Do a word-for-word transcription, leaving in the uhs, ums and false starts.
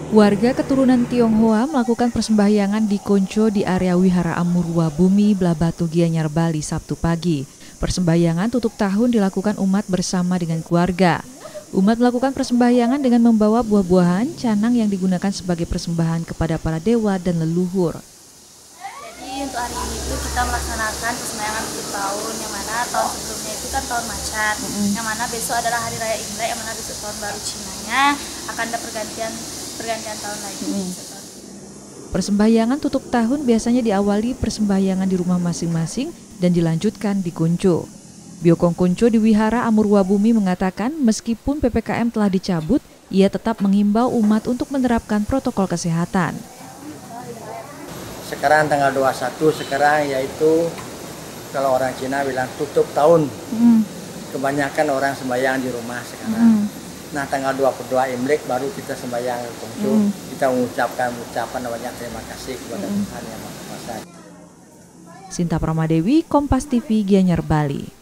Warga keturunan Tionghoa melakukan persembahyangan di Konco di area Wihara Amurwa Bumi, Blabatu, Gianyar, Bali, Sabtu pagi. Persembahyangan tutup tahun dilakukan umat bersama dengan keluarga. Umat melakukan persembahyangan dengan membawa buah-buahan, canang yang digunakan sebagai persembahan kepada para dewa dan leluhur. Jadi untuk hari ini itu kita melaksanakan persembahyangan tutup tahun, yang mana tahun sebelumnya itu kan tahun macan, mm-hmm. yang mana besok adalah hari raya Imlek, yang mana besok tahun baru Cinanya akan ada pergantian pergantian tahun lagi. Mm-hmm. Persembahyangan tutup tahun biasanya diawali persembahyangan di rumah masing-masing dan dilanjutkan di Konco. Biokong Konco di Wihara Amurwa Bumi mengatakan meskipun P P K M telah dicabut, ia tetap mengimbau umat untuk menerapkan protokol kesehatan. Sekarang tanggal dua puluh satu sekarang yaitu kalau orang Cina bilang tutup tahun. Hmm. Kebanyakan orang sembahyang di rumah sekarang. Hmm. Nah tanggal dua puluh dua Imlek baru kita sembahyang di Konco. Hmm. Kita mengucapkan ucapan banyak terima kasih kepada hmm. Tuhan Yang Maha Kuasa. Sinta Pramadewi, Kompas T V, Gianyar, Bali.